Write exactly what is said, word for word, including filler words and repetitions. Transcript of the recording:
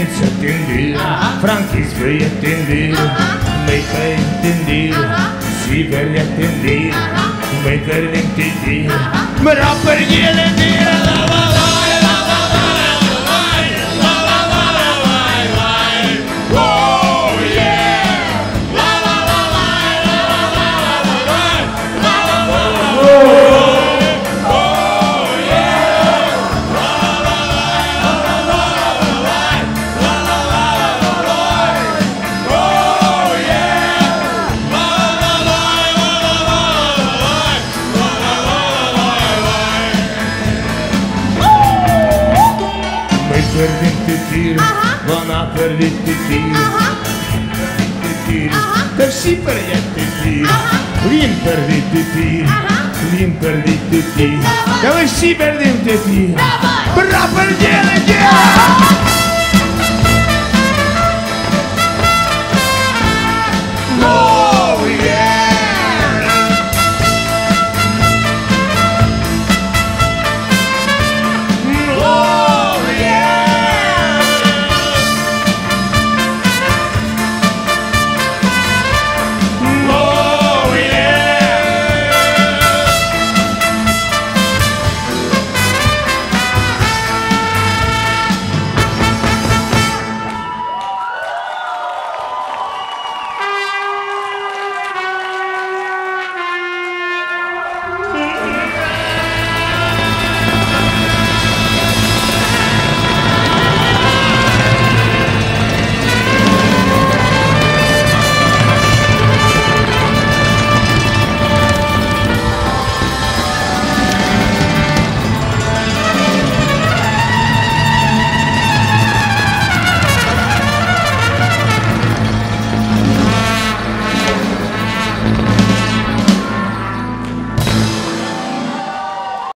senza attendere, Franchi sveglia attendere, mai per intendere, si per attendere, mai per intendere, ma non per gliele dire, la la la la la la la la la la, oh yeah, la la la la la la la la, oh yeah, la la la la per l'intestino, buona per l'intestino, per sì per gli intestini, rim per l'intestino, rim per l'intestino, dove sì per l'intestino, bravo per gli intestini.